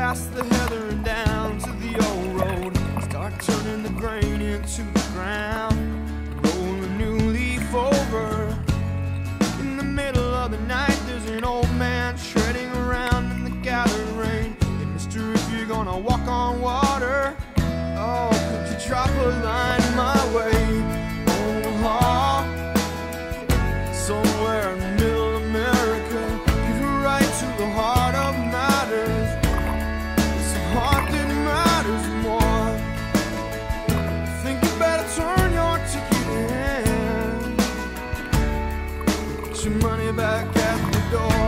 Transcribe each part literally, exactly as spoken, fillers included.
past the heather and down to the old road. Start turning the grain into the ground. Roll a new leaf over. In the middle of the night, there's an old man shredding around in the gathered rain. Hey, mister, if you're gonna walk on water, oh, could you drop a line my way? Oh, somewhere in middle America, give it right to the heart of matters. It's the heart that matters more. Think you better turn your ticket in. Get your money back at the door.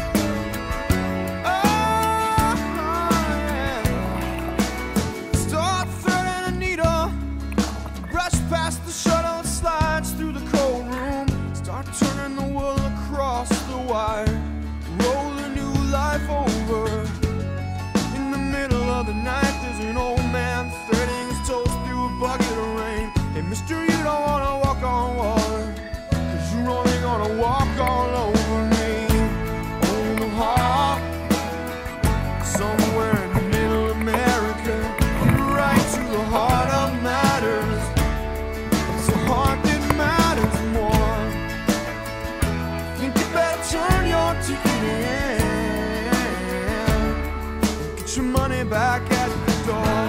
Past the shuttle slides through the cold room. Start turning the wool across the wire. Roll a new life over. In the middle of the night, there's an old man threading his toes through a bucket of rain. Hey, mister, you don't wanna walk on water, cause you're only gonna walk all over me. On the heart, somewhere in the middle of America, right to the heart of matters. Heart that matters more. Think you better turn your ticket in. Get your money back at the door.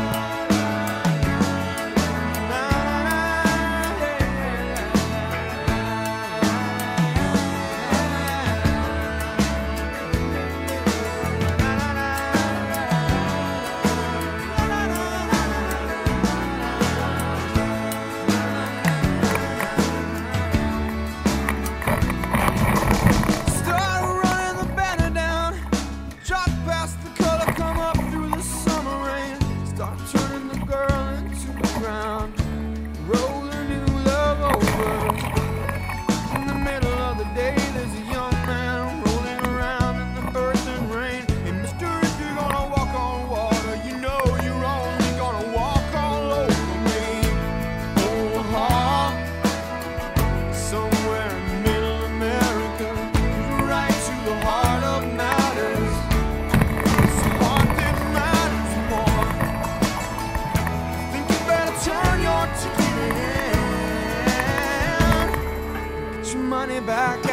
Money back.